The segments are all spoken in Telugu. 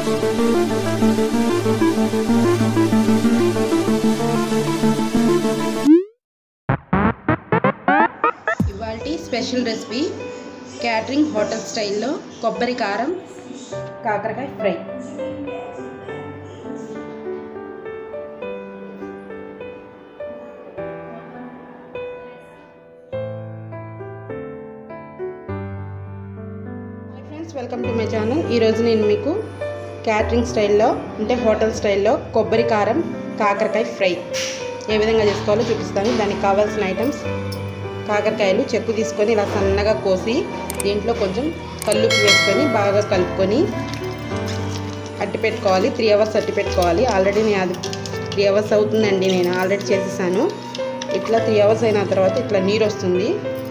ఇవాల్టి స్పెషల్ రెసిపీ క్యాటరింగ్ హోటల్ స్టైల్లో కొబ్బరి కారం కాకరకాయ fry. Friends, welcome to my channel. ఈరోజు నేను మీకు క్యాటరింగ్ స్టైల్లో అంటే హోటల్ స్టైల్లో కొబ్బరి కారం కాకరకాయ ఫ్రై ఏ విధంగా చేసుకోవాలో చూపిస్తాను. దానికి కావాల్సిన ఐటమ్స్: కాకరకాయలు చెక్కు తీసుకొని ఇలా సన్నగా కోసి దీంట్లో కొంచెం కల్లుప్పు వేసుకొని బాగా కలుపుకొని అట్టి పెట్టుకోవాలి. 3 అవర్స్ అట్టి పెట్టుకోవాలి. ఆల్రెడీ నేను అది 3 అవర్స్ అవుతుందండి, నేను ఆల్రెడీ చేసేసాను. ఇట్లా 3 అవర్స్ అయిన తర్వాత ఇట్లా నీరు వస్తుంది.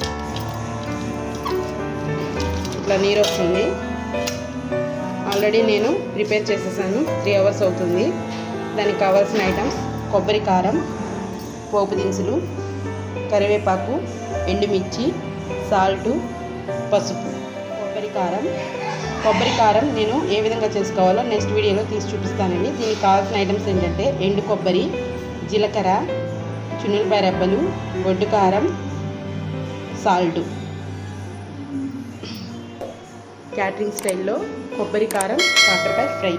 ఆల్రెడీ నేను ప్రిపేర్ చేసేసాను. 3 అవర్స్ అవుతుంది. దానికి కావాల్సిన ఐటమ్స్: కొబ్బరి కారం, పోపు దినుసులు, కరివేపాకు, ఎండుమిర్చి, సాల్టు, పసుపు. కొబ్బరి కారం నేను ఏ విధంగా చేసుకోవాలో నెక్స్ట్ వీడియోలో తీసి చూపిస్తానండి. దీనికి కావాల్సిన ఐటమ్స్ ఏంటంటే ఎండు కొబ్బరి, జీలకర్ర, చున్నులపాయ రెబ్బలు, గొడ్డు కారం, సాల్టు. క్యాటరింగ్ స్టైల్లో కొబ్బరి కారం కాకరకాయ ఫ్రై.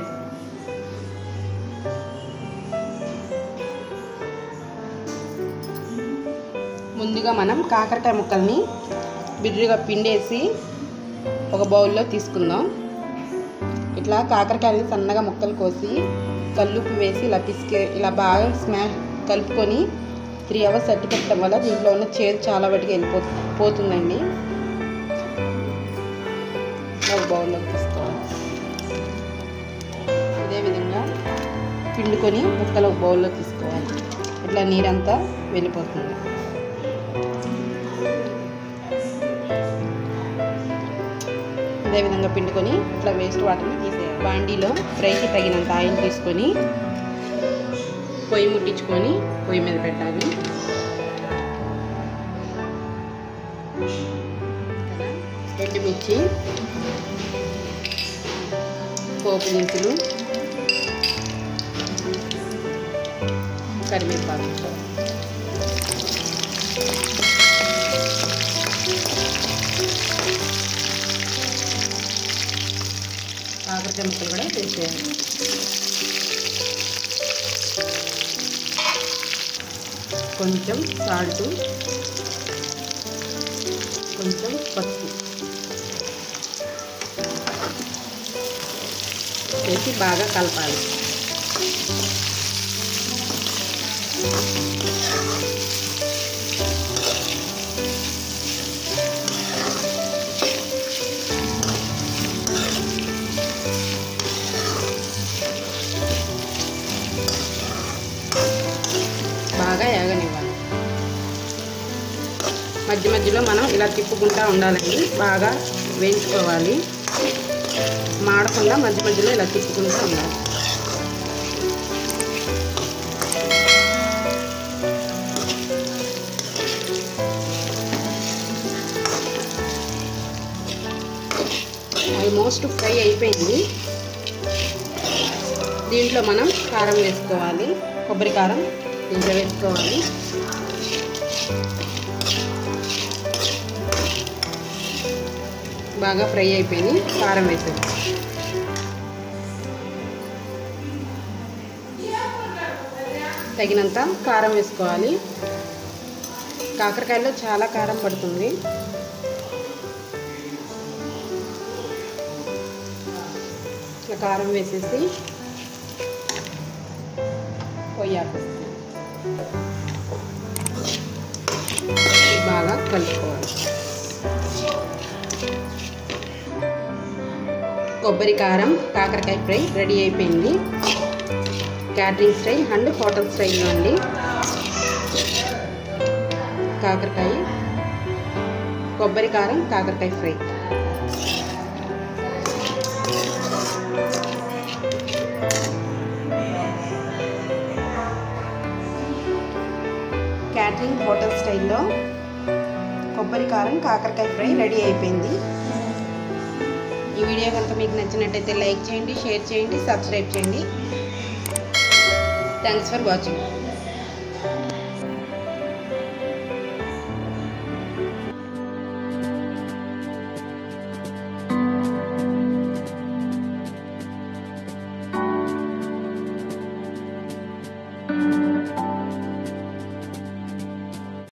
ముందుగా మనం కాకరకాయ ముక్కల్ని బిర్రుగా పిండేసి ఒక బౌల్లో తీసుకుందాం. ఇట్లా కాకరకాయని సన్నగా ముక్కలు కోసి కల్లుప్పు వేసి ఇలా బాగా కలుపుకొని 3 అవర్స్ అట్టి పెట్టడం వల్ల దీంట్లో ఉన్న చేదు చాలా వాటికి వెళ్ళిపోతుందండి. ఒక బౌల్లోకి తీసుకోవాలి. ఇదే విధంగా పిండుకొని ముక్కలు ఒక బౌల్లో తీసుకోవాలి. ఇట్లా నీరంతా వెళ్ళిపోతుంది. ఇదే విధంగా పిండుకొని ఇట్లా వేస్ట్ వాటర్ని తీసేయాలి. బాండీలో ఫ్రైకి తగినంత ఆయిల్ తీసుకొని పొయ్యి ముట్టించుకొని పొయ్యి మీద పెట్టాలి. ఎండుమిర్చి, పోపు దినుసులు, కరివేపాకు, కాకరకాయ ముక్కలు కూడా వేసేయాలి. కొంచెం సాల్టు, కొంచెం పసుపు వేసి బాగా కలపాలి. బాగా ఏగనివ్వాలి. మధ్య మధ్యలో మనం ఇలా తిప్పుకుంటూ ఉండాలండి. బాగా వేయించుకోవాలి. మాడకుండా మధ్య మధ్యలో ఇలా తిప్పుకుంటూ ఉండాలి. ఆల్మోస్ట్ ఫ్రై అయిపోయింది. దీంట్లో మనం కారం వేసుకోవాలి. కొబ్బరి కారం దీంట్లో వేసుకోవాలి. బాగా ఫ్రై అయిపోయింది. కారం వేసేది. తగినంత కారం వేసుకోవాలి. కాకరకాయలో చాలా కారం పడుతుంది. ఇట్లా కారం వేసేసి పొయ్యాలి. బాగా కలుపుకోవాలి. కొబ్బరి కారం కాకరకాయ ఫ్రై రెడీ అయిపోయింది. క్యాటరింగ్ స్టైల్ అండ్ హోటల్ స్టైల్లో అండి. కాకరకాయ కొబ్బరి కారం కాకరకాయ ఫ్రై. క్యాటరింగ్ హోటల్ స్టైల్లో కొబ్బరి కారం కాకరకాయ ఫ్రై రెడీ అయిపోయింది. ఈ వీడియో కనుక మీకు నచ్చినట్టయితే లైక్ చేయండి, షేర్ చేయండి, సబ్స్క్రైబ్ చేయండి. Thanks for watching.